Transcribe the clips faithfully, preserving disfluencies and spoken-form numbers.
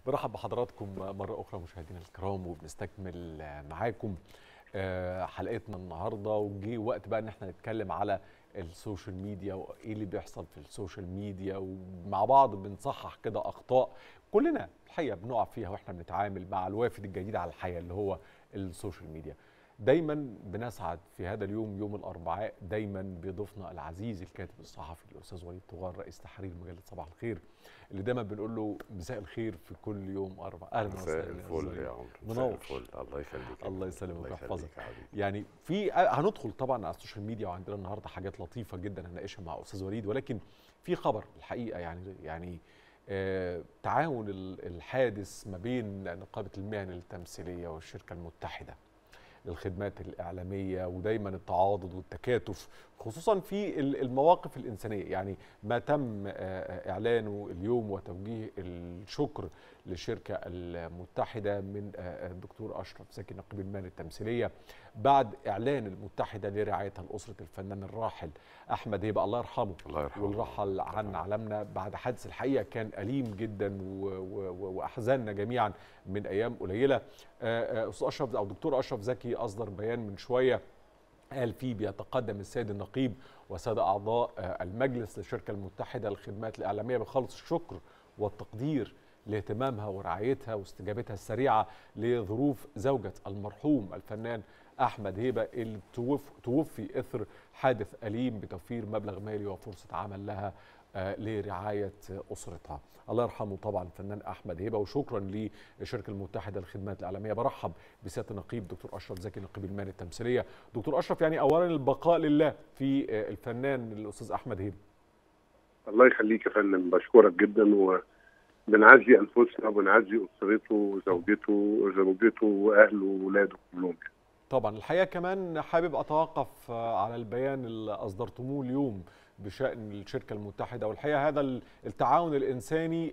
برحب بحضراتكم مرة أخرى مشاهدينا الكرام، وبنستكمل معاكم حلقتنا النهاردة. وجي وقت بقى إن احنا نتكلم على السوشيال ميديا وإيه اللي بيحصل في السوشيال ميديا، ومع بعض بنصحح كده أخطاء كلنا الحقيقة بنقع فيها واحنا بنتعامل مع الوافد الجديد على الحياة اللي هو السوشيال ميديا. دايما بنسعد في هذا اليوم يوم الأربعاء، دايما بيضيفنا العزيز الكاتب الصحفي الأستاذ وليد طغال رئيس تحرير مجلة صباح الخير، اللي دايما بنقول له مساء الخير في كل يوم أربعاء. أهلا وسهلا. مساء الفل يا عمرو. منور. الفل. الله يخليك. الله يسلمك ويحفظك. يعني في هندخل طبعا على السوشيال ميديا، وعندنا النهارده حاجات لطيفة جدا هنناقشها مع أستاذ وليد، ولكن في خبر الحقيقة يعني يعني آه تعاون الحادث ما بين نقابة المهن التمثيلية والشركة المتحدة للخدمات الإعلامية، ودايما التعاضد والتكاتف خصوصا في المواقف الإنسانية. يعني ما تم إعلانه اليوم وتوجيه الشكر للشركة المتحدة من الدكتور أشرف زكي نقيب المهن التمثيلية بعد إعلان المتحدة لرعايتها لأسرة الفنان الراحل أحمد هيبة الله يرحمه، الله يرحمه والرحل عن عالمنا بعد حادث الحقيقة كان أليم جدا وأحزاننا جميعا من أيام قليلة. أستاذ أشرف أو دكتور أشرف زكي أصدر بيان من شوية قال فيه بيتقدم السيد النقيب وسادة أعضاء المجلس للشركة المتحدة للخدمات الإعلامية بخالص الشكر والتقدير لاهتمامها ورعايتها واستجابتها السريعة لظروف زوجة المرحوم الفنان أحمد هيبة اللي توفي إثر حادث أليم، بتوفير مبلغ مالي وفرصة عمل لها لرعاية أسرتها. الله يرحمه طبعا الفنان أحمد هيبة، وشكرا للشركة المتحدة للخدمات الإعلامية. برحب بسيادة النقيب دكتور أشرف زكي نقيب المهن التمثيلية. دكتور أشرف، يعني أولا البقاء لله في الفنان الأستاذ أحمد هيبة. الله يخليك يا فندم، بشكرك جدا، وبنعزي أنفسنا وبنعزي أسرته وزوجته وزوجته وأهله وولاده كلهم. طبعا الحقيقة كمان حابب أتوقف على البيان اللي أصدرتموه اليوم بشأن الشركة المتحدة، والحقيقة هذا التعاون الإنساني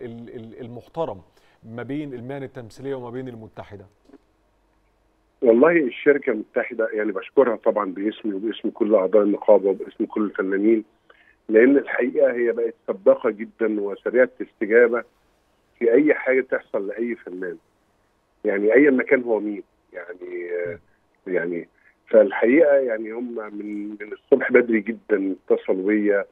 المحترم ما بين المهن التمثيلية وما بين المتحدة. والله الشركة المتحدة يعني بشكرها طبعا باسمي وباسم كل أعضاء النقابة وباسم كل الفنانين، لأن الحقيقة هي بقت سباقة جدا وسريعة استجابة في أي حاجة تحصل لأي فنان، يعني أي مكان هو مين يعني يعني فالحقيقه يعني هم من من الصبح بدري جدا اتصلوا بيا،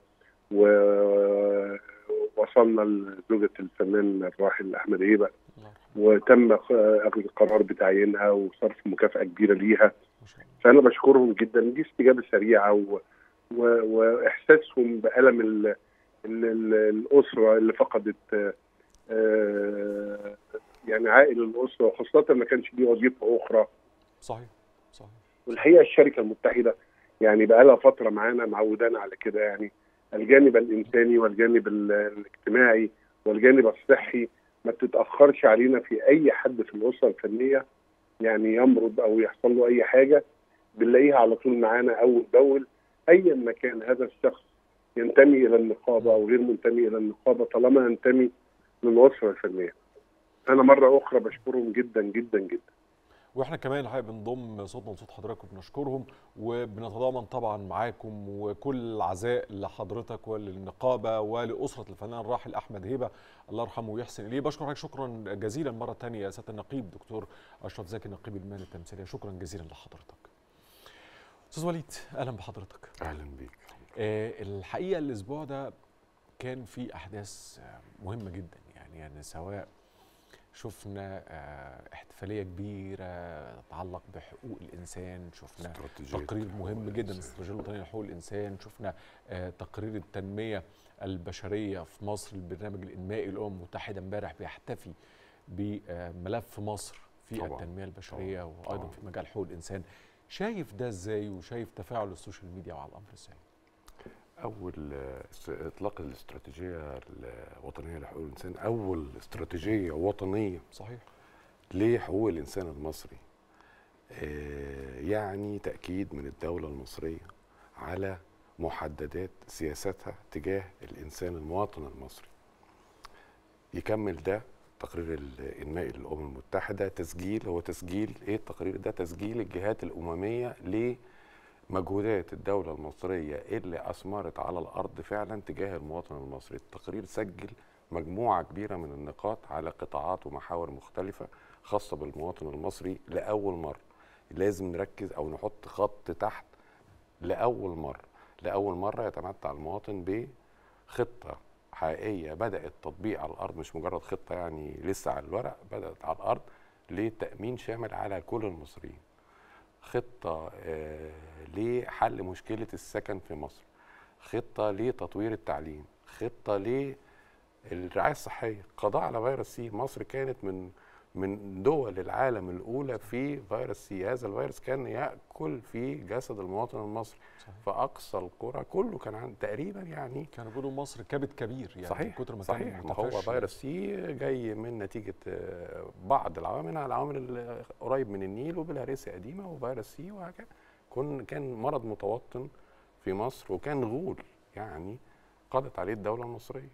ووصلنا لزوجة الفنان الراحل احمد هيبة، وتم اخذ القرار بتعيينها وصرف مكافاه كبيره ليها. فانا بشكرهم جدا، دي استجابه سريعه و... و... واحساسهم بالم ال... ال... ال... الاسره اللي فقدت آه... يعني عائل الاسره، وخاصه ما كانش ليه وظيفه اخرى. صحيح صحيح. والحقيقه الشركه المتحده يعني بقى لها فتره معانا معودانا على كده، يعني الجانب الانساني والجانب الاجتماعي والجانب الصحي ما بتتاخرش علينا في اي حد في الاسره الفنيه يعني يمرض او يحصل له اي حاجه، بنلاقيها على طول معانا اول باول، ايا ما كان هذا الشخص ينتمي الى النقابه او غير منتمي الى النقابه طالما ينتمي للاسره الفنيه. انا مره اخرى بشكرهم جدا جدا جدا. واحنا كمان الحقيقه بنضم صوتنا لصوت حضرتك وبنشكرهم، وبنتضامن طبعا معاكم وكل العزاء لحضرتك وللنقابه ولاسره الفنان الراحل احمد هيبه الله يرحمه ويحسن اليه. بشكر حضرتك شكرا جزيلا مره ثانيه يا سياده النقيب دكتور اشرف زكي نقيب المهن التمثيليه، شكرا جزيلا لحضرتك. استاذ وليد اهلا بحضرتك. اهلا بيك. آه الحقيقه الاسبوع ده كان في احداث مهمه جدا، يعني يعني سواء شفنا احتفاليه كبيره تتعلق بحقوق الانسان، شفنا تقرير مهم جدا الاستراتيجيه الوطنيه لحقوق الانسان، شفنا تقرير التنميه البشريه في مصر، البرنامج الانمائي للامم المتحده امبارح بيحتفي بملف مصر في طبعا التنميه البشريه طبعا وايضا طبعا في مجال حقوق الانسان. شايف ده ازاي وشايف تفاعل السوشيال ميديا على الامر ازاي؟ أول إطلاق الاستراتيجية الوطنية لحقوق الإنسان أول استراتيجية وطنية صحيح لحقوق الإنسان المصري، يعني تأكيد من الدولة المصرية على محددات سياستها تجاه الإنسان المواطن المصري. يكمل ده تقرير الإنمائي للأمم المتحدة، تسجيل هو تسجيل إيه التقرير ده؟ تسجيل الجهات الأممية ل مجهودات الدولة المصرية اللي أثمرت على الأرض فعلا تجاه المواطن المصري. التقرير سجل مجموعه كبيره من النقاط على قطاعات ومحاور مختلفه خاصه بالمواطن المصري لاول مره. لازم نركز او نحط خط تحت لاول مره، لاول مره يتمتع المواطن بخطه حقيقيه بدات تطبيق على الارض، مش مجرد خطه يعني لسه على الورق، بدات على الارض لتامين شامل على كل المصريين. خطه آه لحل مشكله السكن في مصر، خطه لتطوير التعليم، خطه للرعايه الصحيه، قضاء على فيروس سي. مصر كانت من من دول العالم الاولى في فيروس سي. هذا الفيروس كان ياكل في جسد المواطن المصري. صحيح. في اقصى القرى كله كان عند تقريبا يعني كانوا بيقولوا مصر كبد كبير يعني. صحيح كتر ما صحيح كان ما هو فيروس سي جاي من نتيجه بعض العوامل، العوامل قريب من النيل وبلهارسيا قديمه وفيروس سي وهكذا. كان كان مرض متوطن في مصر وكان غول يعني قضت عليه الدوله المصريه.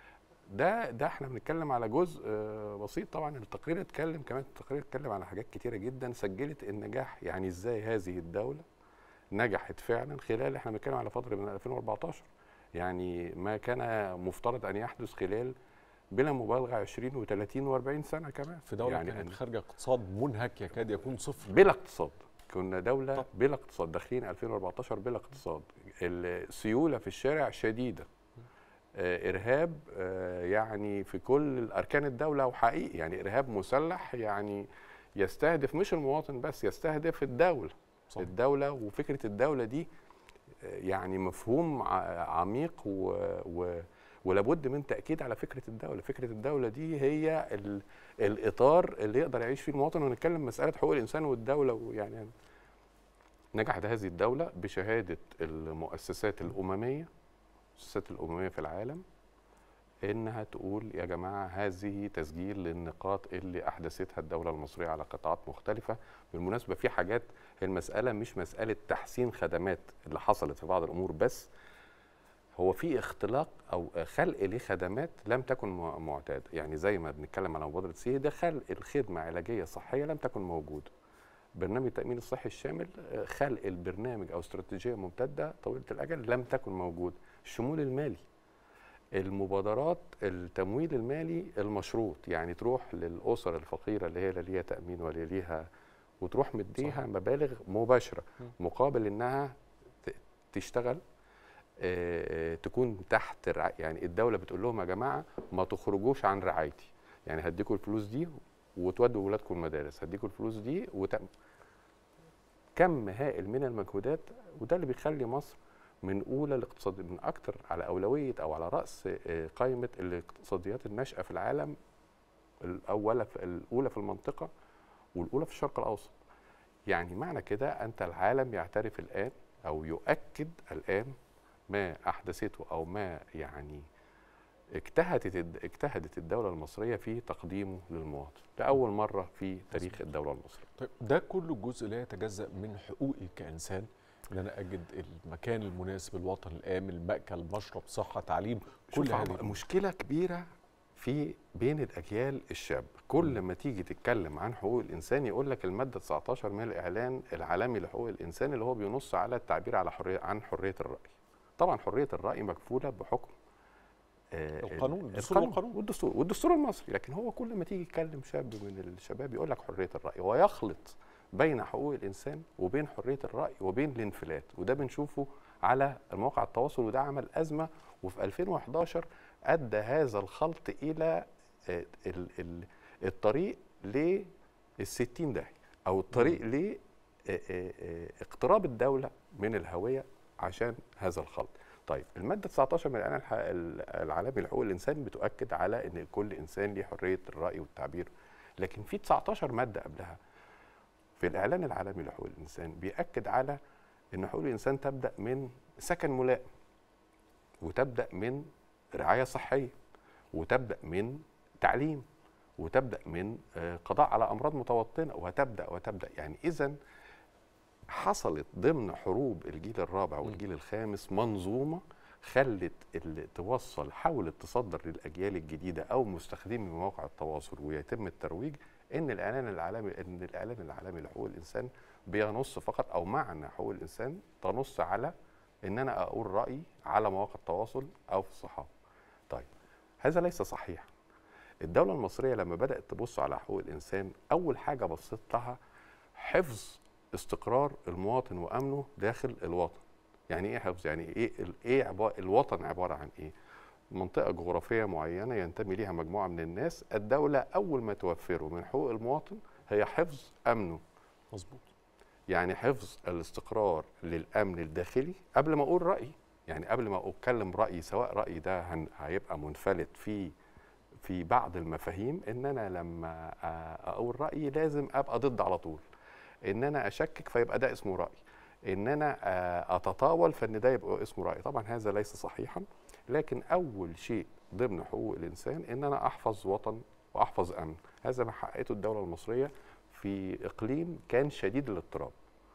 ده ده احنا بنتكلم على جزء بسيط. طبعا التقرير اتكلم كمان، التقرير اتكلم على حاجات كتيره جدا سجلت النجاح، يعني ازاي هذه الدوله نجحت فعلا خلال، احنا بنتكلم على فتره من ألفين وأربعتاشر، يعني ما كان مفترض ان يحدث خلال بلا مبالغه عشرين وثلاثين وأربعين سنه كمان في دوله يعني كانت خارجه اقتصاد منهك يكاد يكون صفر بلا اقتصاد. كنا دوله طب. بلا اقتصاد، داخلين ألفين وأربعتاشر بلا اقتصاد. السيوله في الشارع شديده، آه ارهاب آه يعني في كل اركان الدوله، وحقيقي يعني ارهاب مسلح يعني يستهدف مش المواطن بس، يستهدف الدوله. صح. الدوله وفكره الدوله دي يعني مفهوم عميق و, و ولابد من تاكيد على فكره الدوله. فكره الدوله دي هي الاطار اللي يقدر يعيش فيه المواطن. ونتكلم مساله حقوق الانسان والدوله، ويعني نجحت هذه الدوله بشهاده المؤسسات الامميه، المؤسسات الامميه في العالم، انها تقول يا جماعه هذه تسجيل للنقاط اللي احدثتها الدوله المصريه على قطاعات مختلفه. بالمناسبه في حاجات، المساله مش مساله تحسين خدمات اللي حصلت في بعض الامور بس، هو في اختلاق او خلق لخدمات لم تكن معتاده. يعني زي ما بنتكلم على مبادره سي، ده خلق الخدمه علاجيه صحيه لم تكن موجوده. برنامج التامين الصحي الشامل، خلق البرنامج او استراتيجيه ممتده طويله الاجل لم تكن موجوده. الشمول المالي، المبادرات التمويل المالي المشروط، يعني تروح للاسر الفقيره اللي هي لا ليها تامين ولا ليها، وتروح مديها مبالغ مباشره مقابل انها تشتغل، آه تكون تحت رعاية. يعني الدوله بتقول لهم يا جماعه ما تخرجوش عن رعايتي، يعني هديكم الفلوس دي وتودوا ولادكم المدارس، هديكم الفلوس دي وت... كم هائل من المجهودات. وده اللي بيخلي مصر من اولى الاقتصاد، من اكتر على اولويه او على راس قائمه الاقتصاديات الناشئه في العالم، الاولى في الاولى في المنطقه والاولى في الشرق الاوسط. يعني معنى كده انت العالم يعترف الان او يؤكد الان ما احدثته او ما يعني اجتهدت اجتهدت الدوله المصريه في تقديمه للمواطن لاول مره في تاريخ الدوله المصريه. طيب ده كله جزء لا يتجزأ من حقوقي كانسان، ان انا اجد المكان المناسب، الوطن الامن، المأكل، مشرب، صحه، تعليم، كل هذه مشكله كبيره في بين الاجيال الشاب. كل ما تيجي تتكلم عن حقوق الانسان يقول لك الماده تسعتاشر من الاعلان العالمي لحقوق الانسان اللي هو بينص على التعبير على حريه عن حريه الراي. طبعا حريه الراي مكفوله بحكم آه القانون الدستور والقانون والدستور والدستور المصري. لكن هو كل ما تيجي يتكلم شاب من الشباب يقول لك حريه الراي، ويخلط بين حقوق الانسان وبين حريه الراي وبين الانفلات. وده بنشوفه على مواقع التواصل، وده عمل ازمه. وفي ألفين وأحد عشر ادى هذا الخلط الى الطريق للستين داهيه، او الطريق لاقتراب الدوله من الهويه عشان هذا الخلط. طيب الماده تسعتاشر من الاعلان العالمي لحقوق الانسان بتؤكد على ان كل انسان ليه حريه الراي والتعبير، لكن في تسعتاشر ماده قبلها في الاعلان العالمي لحقوق الانسان بيأكد على ان حقوق الانسان تبدا من سكن ملائم، وتبدا من رعايه صحيه، وتبدا من تعليم، وتبدا من قضاء على امراض متوطنه، وتبدا وتبدا يعني اذا حصلت ضمن حروب الجيل الرابع والجيل الخامس منظومه خلت اللي توصل، حاولت تصدر للاجيال الجديده او مستخدمي مواقع التواصل ويتم الترويج ان الاعلان العالمي ان الاعلان العالمي لحقوق الانسان بينص فقط، او معنى حقوق الانسان تنص على ان انا اقول رايي على مواقع التواصل او في الصحافه. طيب هذا ليس صحيح. الدولة المصرية لما بدأت تبص على حقوق الإنسان أول حاجة بصت لها حفظ استقرار المواطن وأمنه داخل الوطن. يعني إيه حفظ؟ يعني إيه إيه عبارة الوطن عبارة عن إيه؟ منطقة جغرافية معينة ينتمي ليها مجموعة من الناس، الدولة أول ما توفره من حقوق المواطن هي حفظ أمنه. مظبوط. يعني حفظ الاستقرار للأمن الداخلي قبل ما أقول رأيي، يعني قبل ما أتكلم رأيي، سواء رأيي ده هيبقى منفلت في في بعض المفاهيم، ان انا لما اقول رايي لازم ابقى ضد على طول، ان انا اشكك فيبقى ده اسمه راي، ان انا اتطاول فان ده يبقى اسمه راي. طبعا هذا ليس صحيحا، لكن اول شيء ضمن حقوق الانسان ان انا احفظ وطن واحفظ امن. هذا ما حققته الدوله المصريه في اقليم كان شديد الاضطراب،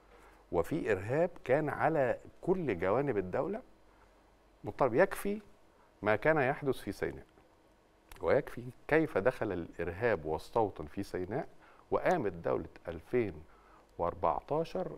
وفي ارهاب كان على كل جوانب الدوله مضطرب. يكفي ما كان يحدث في سيناء، ويكفي كيف دخل الإرهاب واستوطن في سيناء، وقامت دولة ألفين وأربعتاشر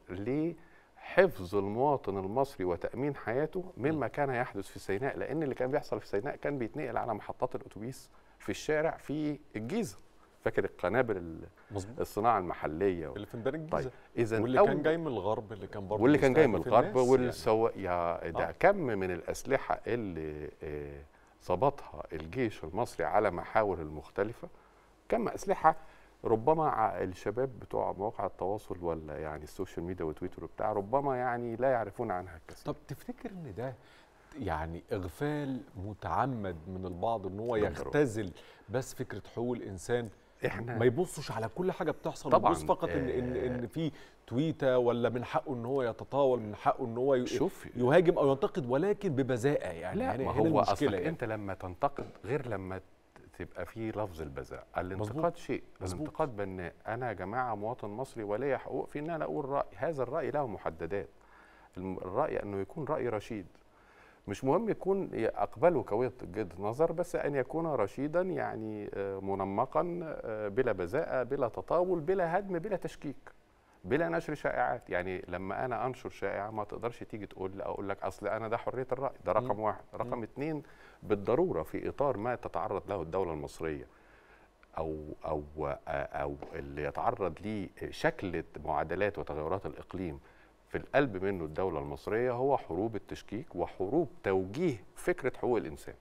لحفظ المواطن المصري وتأمين حياته مما كان يحدث في سيناء. لأن اللي كان بيحصل في سيناء كان بيتنقل على محطات الأتوبيس في الشارع في الجيزة. فاكر القنابل الصناعة المحلية اللي في ميدان الجيزة؟ طيب إذن واللي كان جاي من الغرب، اللي كان برضه واللي كان جاي من الغرب والسواق يعني. يا ده آه. كم من الأسلحة اللي آه ظبطها الجيش المصري على محاور المختلفة، كم أسلحة ربما الشباب بتوع مواقع التواصل ولا يعني السوشيال ميديا وتويتر وبتاع ربما يعني لا يعرفون عنها الكثير. طب تفتكر ان ده يعني اغفال متعمد من البعض ان هو يختزل بس فكرة حقوق الانسان، احنا ما يبصش على كل حاجة بتحصل، طبعا يبص فقط ان ان ان في تويته ولا من حقه ان هو يتطاول، من حقه ان هو يهاجم او ينتقد، ولكن ببذاءة يعني. لا يعني ما هو اصلا يعني. انت لما تنتقد غير لما تبقى في لفظ البذاء. الانتقاد شيء، الانتقاد بناء. انا يا جماعه مواطن مصري ولي حقوق في ان انا اقول راي، هذا الراي له محددات. الراي انه يكون راي رشيد، مش مهم يكون اقبله كوجهة نظر، بس ان يكون رشيدا يعني منمقا بلا بذاءة بلا تطاول بلا هدم بلا تشكيك بلا نشر شائعات. يعني لما انا انشر شائعه ما تقدرش تيجي تقول اقول لك اصل انا ده حريه الراي، ده رقم م. واحد. رقم م. اتنين، بالضروره في اطار ما تتعرض له الدوله المصريه او او او اللي يتعرض ليه شكل معادلات وتغيرات الاقليم في القلب منه الدوله المصريه، هو حروب التشكيك وحروب توجيه فكره حقوق الانسان،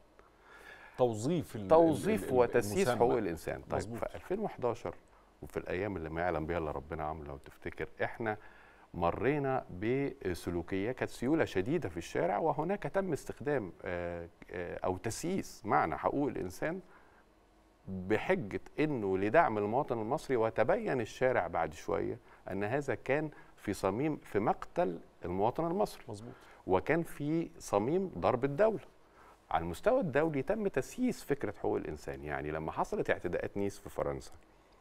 توظيف توظيف وتسييس حقوق الانسان. طيب مزبوط. في ألفين وأحد عشر وفي الايام اللي ما يعلم بها الا ربنا عامله، لو تفتكر احنا مرينا بسلوكيه كانت سيوله شديده في الشارع، وهناك تم استخدام او تسييس معنى حقوق الانسان بحجه انه لدعم المواطن المصري، وتبين الشارع بعد شويه ان هذا كان في صميم في مقتل المواطن المصري. مظبوط. وكان في صميم ضرب الدوله. على المستوى الدولي تم تسييس فكره حقوق الانسان. يعني لما حصلت اعتداءات نيس في فرنسا،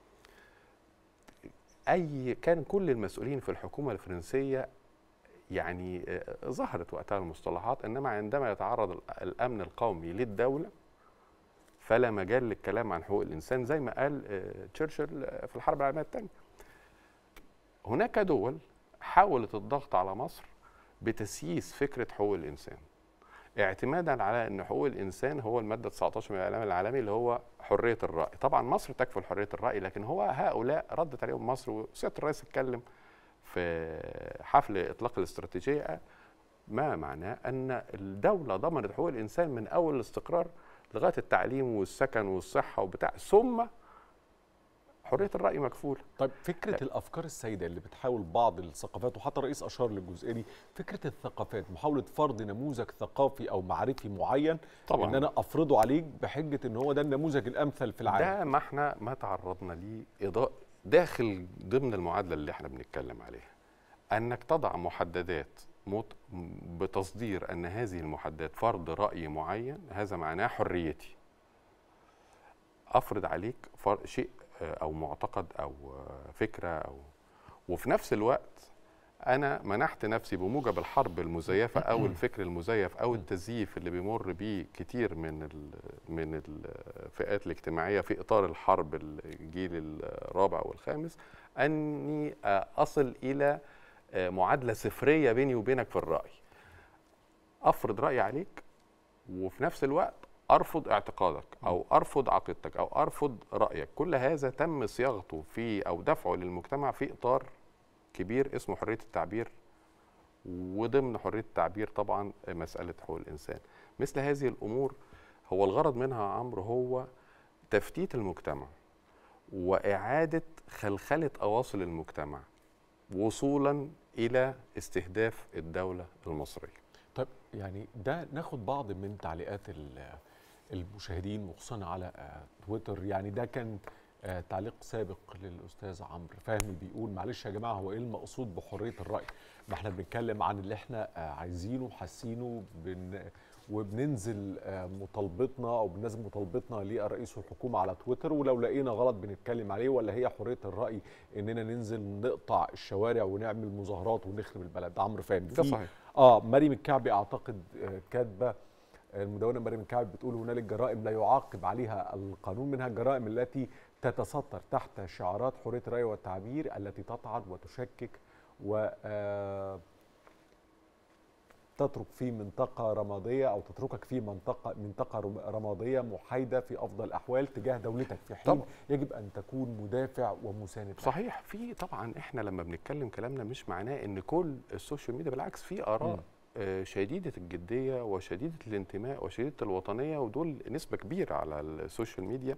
اي كان كل المسؤولين في الحكومه الفرنسيه يعني ظهرت وقتها المصطلحات، انما عندما يتعرض الامن القومي للدوله فلا مجال للكلام عن حقوق الانسان، زي ما قال تشرشل في الحرب العالميه الثانيه. هناك دول حاولت الضغط على مصر بتسييس فكره حقوق الانسان، اعتمادا على ان حقوق الانسان هو الماده تسعتاشر من الاعلام العالمي اللي هو حريه الراي. طبعا مصر تكفل حريه الراي، لكن هو هؤلاء ردت عليهم مصر، وسياده الرئيس اتكلم في حفل اطلاق الاستراتيجيه ما معناه ان الدوله ضمنت حقوق الانسان من اول الاستقرار لغايه التعليم والسكن والصحه وبتاع، ثم حريه الراي مكفوله. طيب فكره لا. الافكار السائده اللي بتحاول بعض الثقافات، وحتى الرئيس اشار للجزئيه دي، فكره الثقافات، محاوله فرض نموذج ثقافي او معرفي معين طبعا، ان انا افرضه عليك بحجه ان هو ده النموذج الامثل في العالم. ده ما احنا ما تعرضنا ليه اضاء داخل ضمن المعادله اللي احنا بنتكلم عليها، انك تضع محددات بتصدير ان هذه المحددات فرض راي معين، هذا معناه حريتي. افرض عليك شيء او معتقد او فكره، او وفي نفس الوقت انا منحت نفسي بموجب الحرب المزيفه او الفكر المزيف او التزييف اللي بيمر بيه كتير من من الفئات الاجتماعيه في اطار الحرب الجيل الرابع والخامس، اني اصل الى معادله صفريه بيني وبينك في الراي. افرض راي عليك وفي نفس الوقت ارفض اعتقادك او ارفض عقيدتك او ارفض رايك، كل هذا تم صياغته في او دفعه للمجتمع في اطار كبير اسمه حريه التعبير، وضمن حريه التعبير طبعا مساله حقوق الانسان. مثل هذه الامور هو الغرض منها يا عمرو هو تفتيت المجتمع واعاده خلخله اواصر المجتمع وصولا الى استهداف الدوله المصريه. طيب يعني ده ناخد بعض من تعليقات المشاهدين وخصوصا على تويتر. يعني ده كان تعليق سابق للاستاذ عمرو فهمي بيقول معلش يا جماعه هو ايه المقصود بحريه الراي؟ ما احنا بنتكلم عن اللي احنا عايزينه وحاسينه بن وبننزل مطالبتنا او بننزل مطالبتنا لرئيس الحكومه على تويتر، ولو لقينا غلط بنتكلم عليه، ولا هي حريه الراي اننا ننزل نقطع الشوارع ونعمل مظاهرات ونخرب البلد؟ عمرو فهمي ده صحيح. اه مريم الكعبي اعتقد كاتبه المدونه مريم الكعبي بتقول هنالك جرائم لا يعاقب عليها القانون، منها الجرائم التي تتستر تحت شعارات حريه الراي والتعبير التي تطعن وتشكك و تترك في منطقة رمادية أو تتركك في منطقة منطقة رمادية محايدة في أفضل الأحوال تجاه دولتك، في حين طبعا يجب أن تكون مدافع ومساند. صحيح. في طبعا إحنا لما بنتكلم كلامنا مش معناه إن كل السوشيال ميديا، بالعكس في آراء آه شديدة الجدية وشديدة الانتماء وشديدة الوطنية، ودول نسبة كبيرة على السوشيال ميديا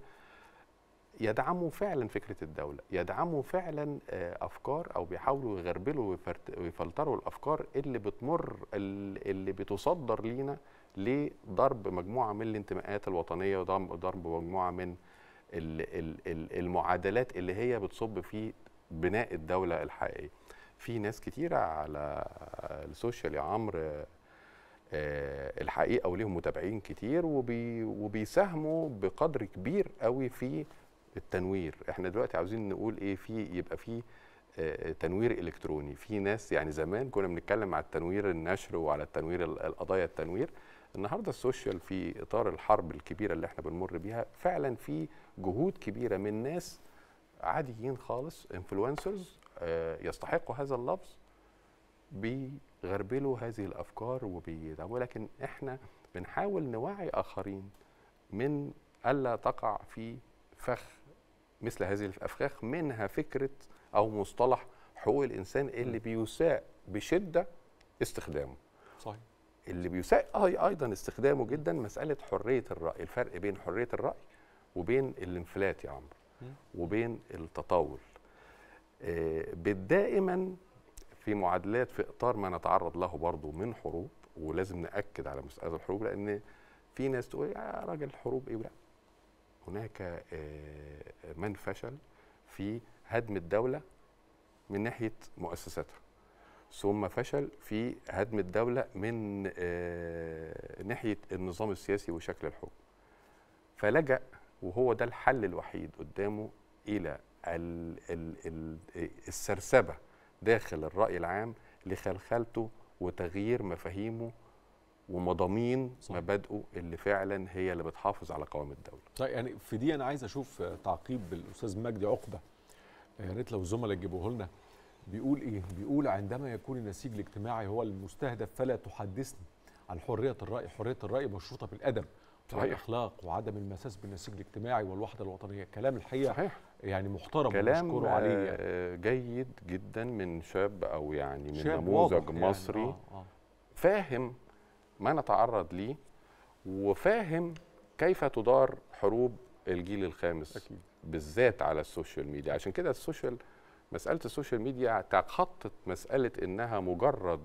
يدعموا فعلا فكرة الدولة، يدعموا فعلا أفكار أو بيحاولوا يغربلوا ويفلتروا الأفكار اللي بتمر اللي بتصدر لينا لضرب مجموعة من الانتماءات الوطنية وضرب مجموعة من المعادلات اللي هي بتصب في بناء الدولة الحقيقية. في ناس كتيرة على السوشيال يا عمرو الحقيقة وليهم متابعين كتير وبي وبيساهموا بقدر كبير قوي في التنوير. احنا دلوقتي عاوزين نقول ايه، في يبقى في اه تنوير الكتروني. في ناس يعني زمان كنا بنتكلم على التنوير النشر وعلى التنوير القضايا التنوير، النهارده السوشيال في اطار الحرب الكبيره اللي احنا بنمر بيها فعلا في جهود كبيره من ناس عاديين خالص انفلونسرز اه يستحقوا هذا اللفظ بيغربلوا هذه الافكار وبيدعموا، لكن احنا بنحاول نوعي اخرين من الا تقع في فخ مثل هذه الافخاخ، منها فكره او مصطلح حقوق الانسان اللي بيساء بشده استخدامه. صحيح. اللي بيساء ايضا استخدامه جدا مساله حريه الراي، الفرق بين حريه الراي وبين الانفلات يا عمرو وبين التطاول. آه دائما في معادلات في اطار ما نتعرض له برضه من حروب، ولازم ناكد على مساله الحروب لان في ناس تقول يا راجل الحروب ايه؟ لا، هناك من فشل في هدم الدولة من ناحية مؤسساتها، ثم فشل في هدم الدولة من ناحية النظام السياسي وشكل الحكم، فلجأ وهو ده الحل الوحيد قدامه إلى السرسبة داخل الرأي العام لخلخلته وتغيير مفاهيمه ومضامين مبادئه اللي فعلا هي اللي بتحافظ على قوام الدوله. طيب يعني في دي انا عايز اشوف تعقيب بالاستاذ مجدي عقبه، يا ريت لو الزملاء يجيبوه لنا. بيقول ايه؟ بيقول عندما يكون النسيج الاجتماعي هو المستهدف فلا تحدثني عن حريه الراي، حريه الراي مشروطه بالادب والاخلاق وعدم المساس بالنسيج الاجتماعي والوحده الوطنيه. كلام الحقيقه صحيح. يعني محترم كلام عليه يعني. جيد جدا من شاب او يعني من شاب نموذج مصري يعني. آه آه. فاهم ما نتعرض ليه وفاهم كيف تدار حروب الجيل الخامس أكيد. بالذات على السوشيال ميديا. عشان كده السوشيال مسألة السوشيال ميديا تخطت مسألة إنها مجرد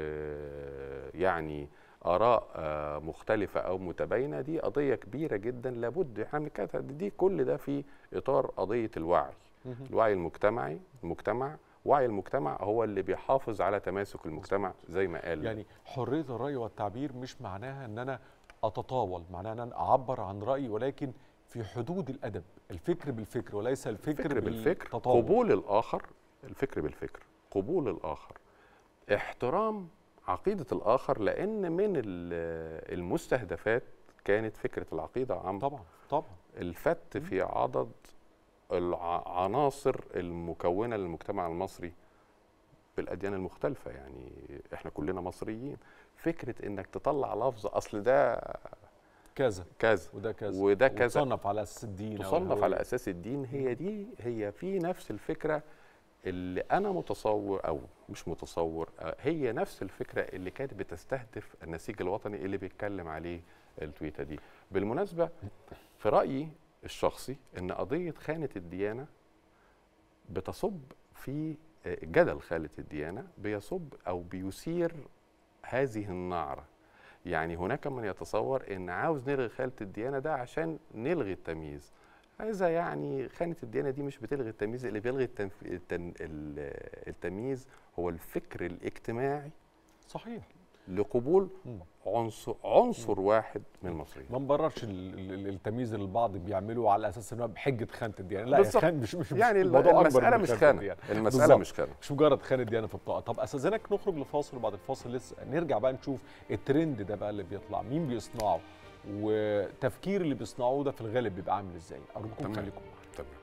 يعني آراء مختلفة أو متباينة، دي قضية كبيرة جدا لابد احنا دي كل ده في إطار قضية الوعي. الوعي المجتمعي المجتمع وعي المجتمع هو اللي بيحافظ على تماسك المجتمع زي ما قال. يعني حرية الرأي والتعبير مش معناها ان انا اتطاول، معناها ان انا اعبر عن رأيي ولكن في حدود الادب، الفكر بالفكر وليس الفكر, الفكر بالفكر، بالتطاول. قبول الاخر، الفكر بالفكر، قبول الاخر، احترام عقيدة الاخر، لان من المستهدفات كانت فكرة العقيدة عم طبعا طبعا الفت في عضد العناصر المكونة للمجتمع المصري بالأديان المختلفة. يعني احنا كلنا مصريين، فكرة انك تطلع لفظ اصل ده كذا كذا وده كذا وده كذا، تصنف على اساس الدين، تصنف على اساس الدين. هي دي هي في نفس الفكره اللي انا متصور او مش متصور، هي نفس الفكره اللي كانت بتستهدف النسيج الوطني اللي بيتكلم عليه التويته دي. بالمناسبه في رايي الشخصي ان قضيه خانه الديانه بتصب في جدل خانه الديانه، بيصب او بيثير هذه النعره. يعني هناك من يتصور ان عاوز نلغي خانه الديانه ده عشان نلغي التمييز. هذا يعني خانه الديانه دي مش بتلغي التمييز، اللي بيلغي التنف... التن... التمييز هو الفكر الاجتماعي صحيح لقبول عنصر عنصر مم. واحد من المصريين. ما نبررش التمييز اللي البعض بيعملوه على اساس انه بحجه خانه الديانه، لا خان مش مش يعني الموضوع المساله مش خانه، المساله مش خانه، مش مجرد خانه ديانه في البطاقه. طب استاذنك نخرج لفاصل، وبعد الفاصل لسه نرجع بقى نشوف الترند ده بقى اللي بيطلع مين بيصنعه، وتفكير اللي بيصنعوه ده في الغالب بيبقى عامل ازاي. ارجوكم خليكم معايا. تمام.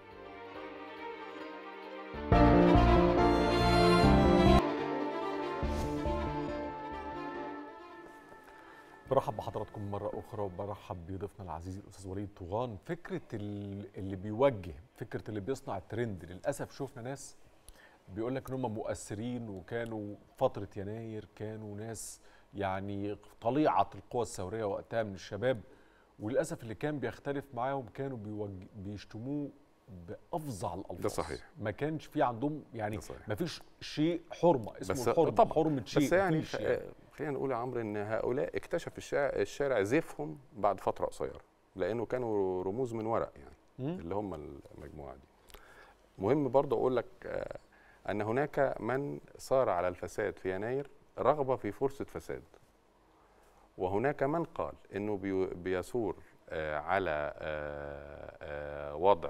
برحب بحضراتكم مرة أخرى، وبرحب بضيفنا العزيز الأستاذ وليد طوغان. فكرة اللي بيوجه، فكرة اللي بيصنع الترند، للأسف شوفنا ناس بيقول لك إن هم مؤثرين وكانوا فترة يناير كانوا ناس يعني طليعة القوى الثورية وقتها من الشباب، وللأسف اللي كان بيختلف معاهم كانوا بيشتموه بأفظع الألفاظ. ده صحيح. ما كانش في عندهم يعني ما فيش شيء حرمة اسمه الحرمة، طبعا حرمة شيء. بس يعني, يعني. خلينا نقول يا عمرو ان هؤلاء اكتشف الشارع, الشارع زيفهم بعد فتره قصيره، لانه كانوا رموز من ورق يعني م? اللي هم المجموعه دي. مهم برضه اقول لك ان هناك من صار على الفساد في يناير رغبه في فرصه فساد، وهناك من قال انه بيثور على وضع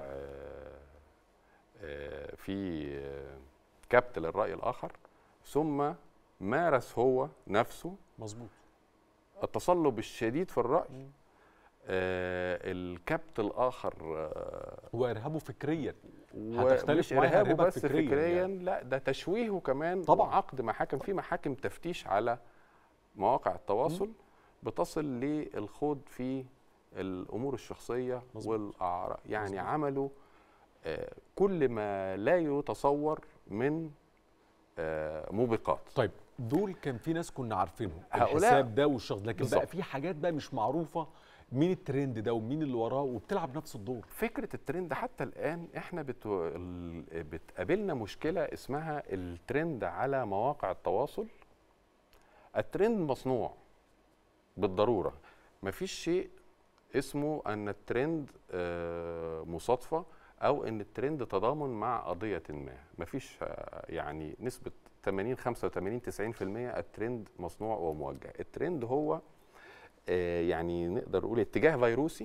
في كبت للراي الاخر، ثم مارس هو نفسه مظبوط التصلب الشديد في الرأي، آه الكبت الآخر آه وإرهابه فكريا. ومش إرهابه بس فكريا, فكرياً يعني. لا ده تشويهه كمان طبعا. عقد محاكم، في محاكم تفتيش على مواقع التواصل م. بتصل للخوض في الأمور الشخصية والأعراض، يعني مزبوط. عملوا آه كل ما لا يتصور من آه موبقات. طيب دول كان في ناس كنا عارفينهم الحساب ده والشخص، لكن بالزبط. بقى في حاجات بقى مش معروفه مين الترند ده ومين اللي وراه، وبتلعب نفس الدور. فكره الترند حتى الان احنا بتو... بتقابلنا مشكله اسمها الترند على مواقع التواصل. الترند مصنوع بالضروره، مفيش شيء اسمه ان الترند مصادفه او ان الترند تضامن مع قضيه ما، مفيش يعني نسبه ثمانين خمسة وثمانين تسعين في المية الترند مصنوع وموجه. الترند هو آه يعني نقدر نقول اتجاه فيروسي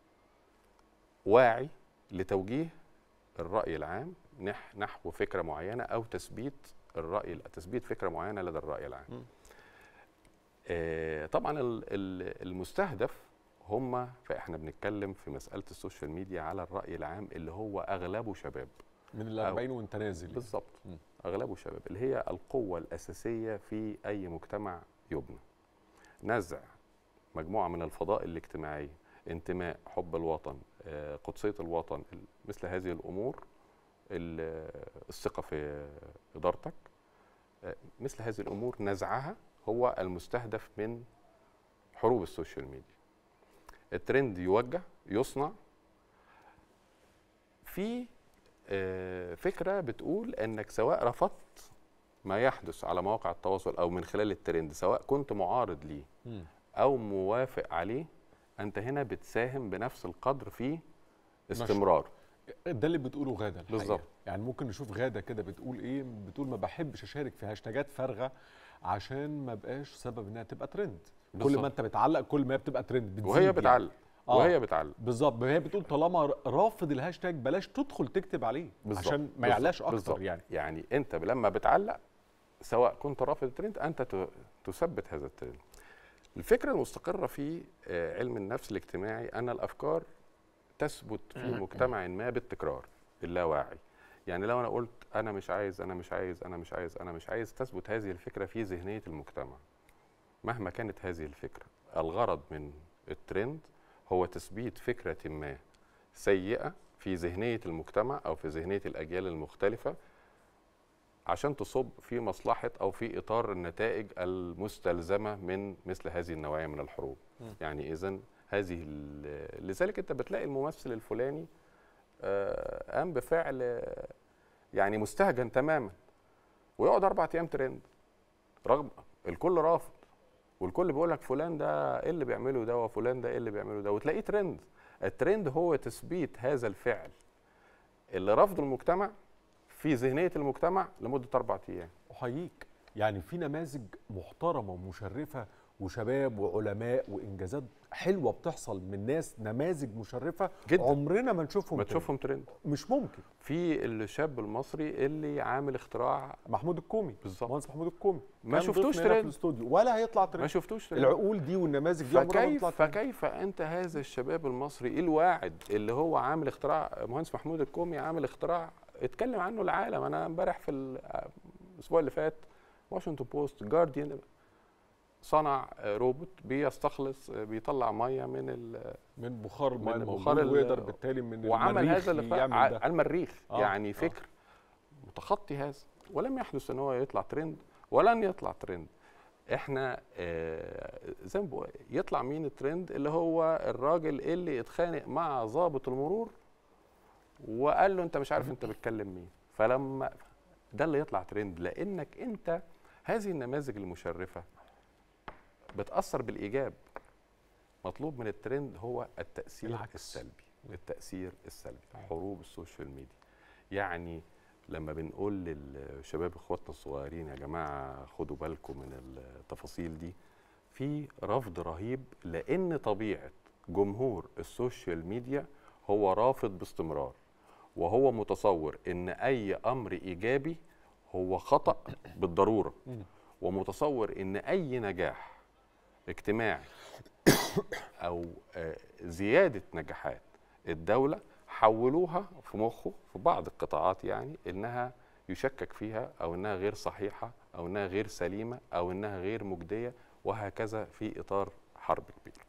واعي لتوجيه الرأي العام نحو فكرة معينة أو تثبيت الرأي تثبيت فكرة معينة لدى الرأي العام. آه طبعا المستهدف هم، فإحنا بنتكلم في مسألة السوشيال ميديا على الرأي العام اللي هو أغلبه شباب من الأربعين وانت نازل. بالظبط، أغلبه شباب، اللي هي القوة الأساسية في أي مجتمع يبنى. نزع مجموعة من الفضائل الاجتماعية، انتماء، حب الوطن، قدسية الوطن، مثل هذه الأمور، الثقة في إدارتك، مثل هذه الأمور نزعها هو المستهدف من حروب السوشيال ميديا. الترند يوجه، يصنع في فكرة بتقول أنك سواء رفضت ما يحدث على مواقع التواصل أو من خلال الترند، سواء كنت معارض ليه أو موافق عليه، أنت هنا بتساهم بنفس القدر في استمرار. ده اللي بتقوله غادة بالظبط. يعني ممكن نشوف غادة كده بتقول إيه، بتقول ما بحبش أشارك في هاشتاجات فارغة عشان ما بقاش سبب إنها تبقى ترند. بالزبط. كل ما أنت بتعلق كل ما بتبقى ترند، وهي بتعلق آه. وهي بتعلق بالظبط. هي بتقول طالما رافض الهاشتاج بلاش تدخل تكتب عليه بالزبط. عشان ما يعلاش اكتر بالزبط. يعني يعني انت لما بتعلق سواء كنت رافض الترند انت تثبت هذا الترند. الفكره المستقره في علم النفس الاجتماعي ان الافكار تثبت في مجتمع ما بالتكرار اللاواعي. يعني لو انا قلت انا مش عايز انا مش عايز انا مش عايز انا مش عايز تثبت هذه الفكره في ذهنيه المجتمع مهما كانت هذه الفكره. الغرض من الترند هو تثبيت فكرة ما سيئة في ذهنية المجتمع أو في ذهنية الأجيال المختلفة عشان تصب في مصلحة أو في إطار النتائج المستلزمة من مثل هذه النوعية من الحروب. م. يعني إذن هذه لذلك أنت بتلاقي الممثل الفلاني قام بفعل يعني مستهجن تماما ويقعد أربع أيام ترند رغم الكل رافض والكل بيقول لك فلان ده إيه اللي بيعمله ده وفلان ده إيه اللي بيعمله ده، وتلاقيه ترند. الترند هو تثبيت هذا الفعل اللي رفض المجتمع في ذهنية المجتمع لمدة أربعة أيام. أحييك، يعني في نماذج محترمة ومشرفة وشباب وعلماء وإنجازات حلوة بتحصل من ناس، نماذج مشرفة جدا عمرنا ما نشوفهم ما تشوفهم ترند. مش ممكن. في الشاب المصري اللي عامل اختراع محمود الكومي، بالظبط، مهندس محمود الكومي، ما شفتوش ترند في الاستوديو ولا هيطلع ترند، ما شفتوش ترند. العقول دي والنماذج دي عمرها ما تطلع ترند. فكيف انت هذا الشباب المصري الواعد اللي هو عامل اختراع، مهندس محمود الكومي عامل اختراع اتكلم عنه العالم. انا امبارح في الاسبوع اللي فات واشنطن بوست، جارديان، صنع روبوت بيستخلص بيطلع ميه من من بخار الميه الموجود ويقدر بالتالي من وعمل هذا على المريخ. آه يعني آه. فكر متخطي هذا، ولم يحدث ان هو يطلع ترند ولن يطلع ترند. احنا آه زي ما بقول يطلع مين الترند؟ اللي هو الراجل اللي اتخانق مع ضابط المرور وقال له انت مش عارف انت بتكلم مين، فلما ده اللي يطلع ترند. لانك انت هذه النماذج المشرفه بتأثر بالإيجاب. مطلوب من الترند هو التأثير العكس. السلبي، التأثير السلبي. حروب السوشيال ميديا، يعني لما بنقول للشباب اخواتنا الصغيرين يا جماعة خدوا بالكم من التفاصيل دي، في رفض رهيب لأن طبيعة جمهور السوشيال ميديا هو رافض باستمرار، وهو متصور إن أي أمر إيجابي هو خطأ بالضرورة، ومتصور إن أي نجاح اجتماعي أو زيادة نجاحات الدولة حولوها في مخه في بعض القطاعات يعني إنها يشكك فيها أو إنها غير صحيحة أو إنها غير سليمة أو إنها غير مجدية، وهكذا في إطار حرب كبير.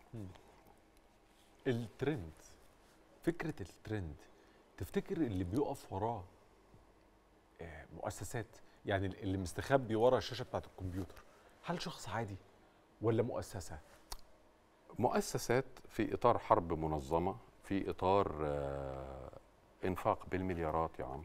الترند، فكرة الترند، تفتكر اللي بيقف وراه مؤسسات، يعني اللي مستخبي ورا الشاشة بتاعت الكمبيوتر، هل شخص عادي ولا مؤسسة؟ مؤسسات في إطار حرب منظمة، في إطار آه إنفاق بالمليارات يا عمرو.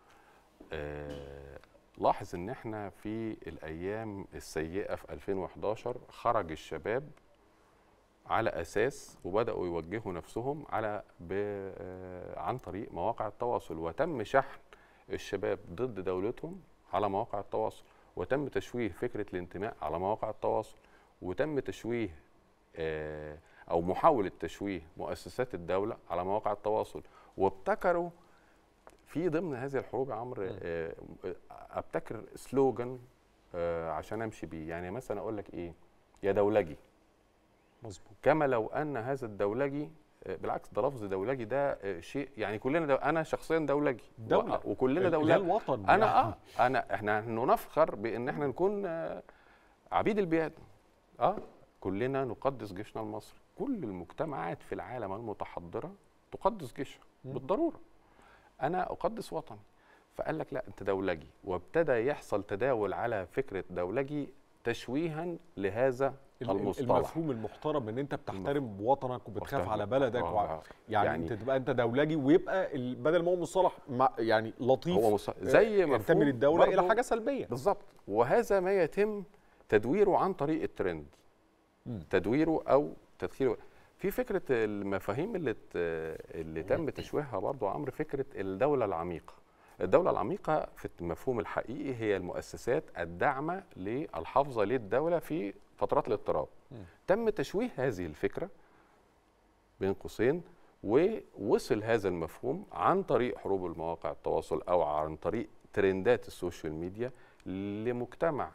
آه لاحظ إن إحنا في الأيام السيئة في ألفين وإحداشر خرج الشباب على أساس وبدأوا يوجهوا نفسهم على آه عن طريق مواقع التواصل، وتم شحن الشباب ضد دولتهم على مواقع التواصل، وتم تشويه فكرة الانتماء على مواقع التواصل، وتم تشويه آه أو محاولة تشويه مؤسسات الدولة على مواقع التواصل. وابتكروا في ضمن هذه الحروب يا عمرو آه ابتكر سلوجان آه عشان امشي بيه. يعني مثلا اقول لك ايه؟ يا دولجي. مظبوط. كما لو ان هذا الدولجي آه بالعكس، ده لفظ دولجي ده آه شيء يعني كلنا دو انا شخصيا دولجي دولة وكلنا دولة الوطن. انا يعني. اه انا احنا نفخر بان احنا نكون آه عبيد البلاد. اه كلنا نقدس جيشنا المصري. كل المجتمعات في العالم المتحضرة تقدس جيشها بالضرورة. أنا أقدس وطني. فقال لك لا أنت دولجي، وابتدى يحصل تداول على فكرة دولجي تشويها لهذا المصطلح. المفهوم المحترم ان انت بتحترم وطنك وبتخاف على بلدك و... يعني, يعني انت تبقى انت دولجي، ويبقى بدل ما هو مصطلح يعني لطيف هو مصطلح زي ما ينتمي للدولة الى حاجة سلبية. بالظبط. وهذا ما يتم تدويره عن طريق الترند. تدويره او تدخيله في فكره المفاهيم اللي اللي تم تشويهها برضو عمرو، فكره الدوله العميقه. الدوله العميقه في المفهوم الحقيقي هي المؤسسات الداعمه للحافظه للدوله في فترات الاضطراب. تم تشويه هذه الفكره بين قوسين، ووصل هذا المفهوم عن طريق حروب المواقع التواصل او عن طريق ترندات السوشيال ميديا لمجتمع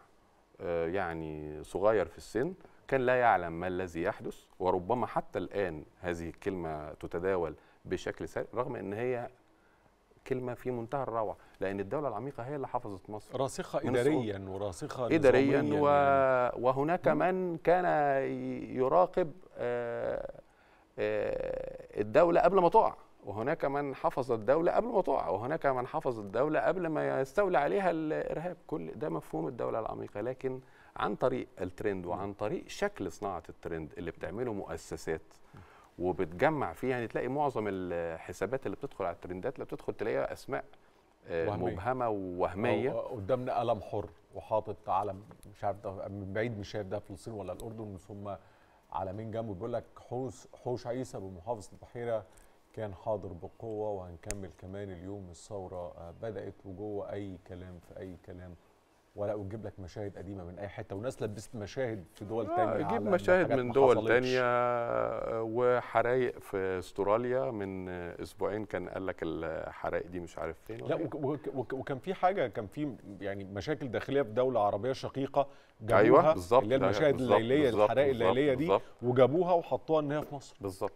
يعني صغير في السن كان لا يعلم ما الذي يحدث. وربما حتى الآن هذه الكلمة تتداول بشكل سريع، رغم أن هي كلمة في منتهى الروعة، لأن الدولة العميقة هي اللي حفظت مصر، راسخة إداريا وراسخة إداريا و... يعني. وهناك من كان يراقب الدوله قبل ما تقع، وهناك من حفظ الدوله قبل ما تقع، وهناك من حفظ الدوله قبل ما يستولي عليها الارهاب. كل ده مفهوم الدوله العميقه. لكن عن طريق الترند وعن طريق شكل صناعه الترند اللي بتعمله مؤسسات وبتجمع فيه، يعني تلاقي معظم الحسابات اللي بتدخل على الترندات اللي بتدخل تلاقيها اسماء وهمية. مبهمه ووهميه. قدامنا قلم حر وحاطط علم، مش عارف ده من بعيد مش شايف ده فلسطين ولا الاردن، ثم علمين جنبه بيقول لك حوش حوش عيسى بمحافظه البحيره كان حاضر بقوه، وهنكمل كمان اليوم الثوره بدات، وجوه اي كلام في اي كلام، ولا وتجيب لك مشاهد قديمه من اي حته، وناس لبست مشاهد في دول ثانيه، جيب مشاهد من دول ثانيه، وحرايق في استراليا من اسبوعين كان قال لك الحرايق دي مش عارف فين. لا وكان في حاجه، كان في يعني مشاكل داخليه في دوله عربيه شقيقه جابوها، ايوه بالظبط، اللي هي المشاهد الليليه، الحرائق الليليه دي بالزبط. وجابوها وحطوها ان هي في مصر بالظبط.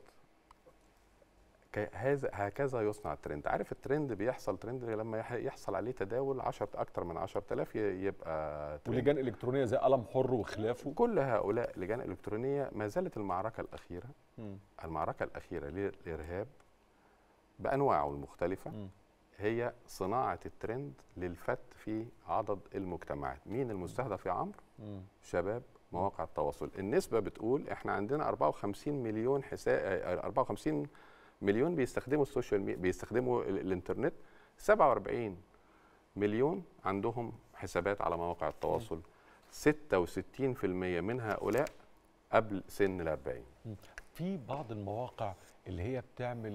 هذا هكذا يصنع الترند. عارف الترند بيحصل ترند لما يحصل عليه تداول عشرة اكتر من عشرة آلاف يبقى ترند. ولجان الكترونيه زي قلم حر وخلافه، كل هؤلاء لجان الكترونيه. ما زالت المعركه الاخيره م. المعركه الاخيره للارهاب بانواعه المختلفه م. هي صناعه الترند للفت في عضد المجتمعات. مين المستهدف يا عمرو؟ شباب مواقع التواصل. النسبه بتقول احنا عندنا أربعة وخمسين مليون حساب، أربعة وخمسين مليون بيستخدموا السوشيال ميديا، بيستخدموا الانترنت، سبعة وأربعين مليون عندهم حسابات على مواقع التواصل، ستة وستين بالمئة من هؤلاء قبل سن الأربعين. في بعض المواقع اللي هي بتعمل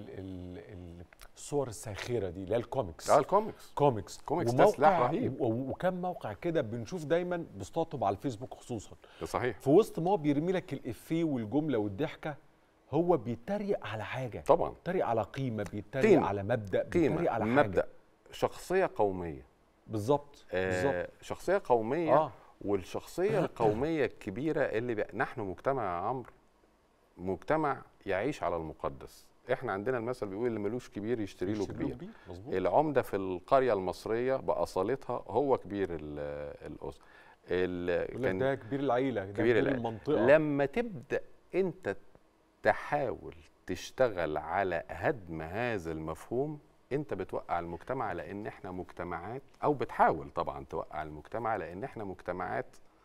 الصور الساخره دي اللي هي الكوميكس. اه الكوميكس كوميكس كوميكس ده سلاح رهيب. وكم موقع كده بنشوف دايما بيستقطب على الفيسبوك خصوصا. ده صحيح. في وسط ما هو بيرمي لك الافيه والجمله والضحكه، هو بيتريق على حاجه. طبعا بيتريق على قيمه، بيتريق على مبدا، بيتريق على حاجه، مبدا، شخصيه قوميه. بالظبط بالظبط آه شخصيه قوميه. آه. والشخصيه القوميه الكبيره اللي بقى نحن مجتمع يا عمرو، مجتمع يعيش على المقدس. احنا عندنا المثل بيقول اللي ملوش كبير يشتري له كبير. كبير. العمده في القريه المصريه باصالتها هو كبير الاسره. كان ده كبير العيله، ده كبير, كبير المنطقه. لما تبدا انت تحاول تشتغل على هدم هذا المفهوم، انت بتوقع المجتمع، لان احنا مجتمعات، او بتحاول طبعا توقع المجتمع، لان احنا مجتمعات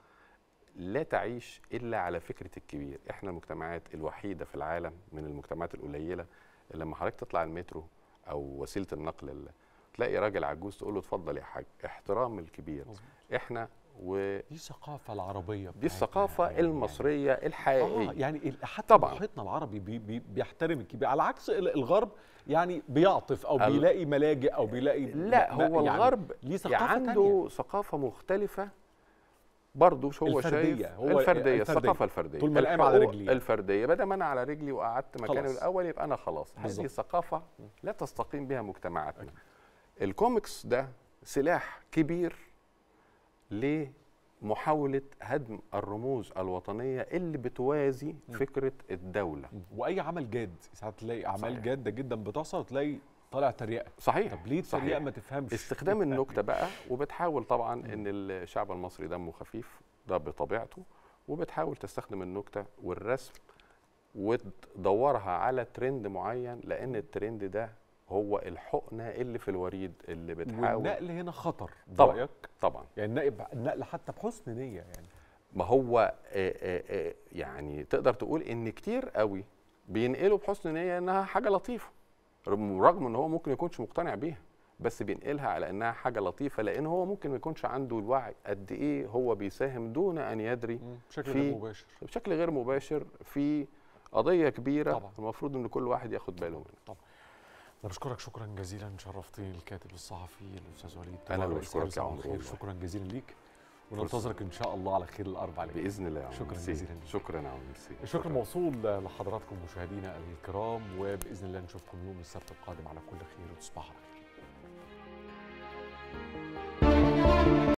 لا تعيش الا على فكره الكبير. احنا المجتمعات الوحيده في العالم من المجتمعات القليله اللي لما حضرتك تطلع المترو او وسيله النقل تلاقي راجل عجوز تقول له اتفضل يا حاج. احترام الكبير. مزبوط. احنا و دي الثقافه العربيه، دي الثقافه يعني المصريه يعني الحقيقيه. اه يعني حتى محيطنا العربي بي بي بيحترم الكبير، على عكس الغرب يعني بيعطف او ال... بيلاقي ملاجئ او بيلاقي. لا هو يعني الغرب ليه ثقافه عنده تانية. ثقافه مختلفه برضه. هو الفردية. شايف هو الفرديه، الثقافه الفرديه، طول ما انا قايم على رجلي الفرديه، بدل ما انا على رجلي وقعدت مكاني الاول يبقى انا خلاص. هذه ثقافه لا تستقيم بها مجتمعاتنا. أكيد. الكوميكس ده سلاح كبير لمحاولة هدم الرموز الوطنية اللي بتوازي م. فكرة الدولة. وأي عمل جاد، ساعات تلاقي أعمال جادة جدا بتحصل وتلاقي طالع تريقة. صحيح. طب ليه التريقة ما تفهمش؟ استخدام النكتة بقى، وبتحاول طبعا م. إن الشعب المصري دمه خفيف ده بطبيعته، وبتحاول تستخدم النكتة والرسم وتدورها على ترند معين، لأن الترند ده هو الحقنه اللي في الوريد اللي بتحاول. والنقل هنا خطر طبعا طبعا. يعني النقل حتى بحسن نيه يعني. ما هو آآ آآ يعني تقدر تقول ان كتير قوي بينقلوا بحسن نيه انها حاجه لطيفه، رغم ان هو ممكن يكونش مقتنع بيها، بس بينقلها على انها حاجه لطيفه، لان هو ممكن ما يكونش عنده الوعي قد ايه هو بيساهم دون ان يدري بشكل غير مباشر بشكل غير مباشر في قضيه كبيره. طبعا. المفروض ان كل واحد ياخد باله منها. طبعا. أنا بشكرك شكرا جزيلا، شرفتني. الكاتب الصحفي الأستاذ وليد. أنا اللي بشكرك يا عمرو. شكرا جزيلا ليك، وننتظرك إن شاء الله على خير الأربعاء الجاي بإذن الله. شكرا جزيلا ليك. شكرا يا عمرو. الشكر موصول لحضراتكم مشاهدينا الكرام، وبإذن الله نشوفكم يوم السبت القادم على كل خير، وتصبحوا على خير.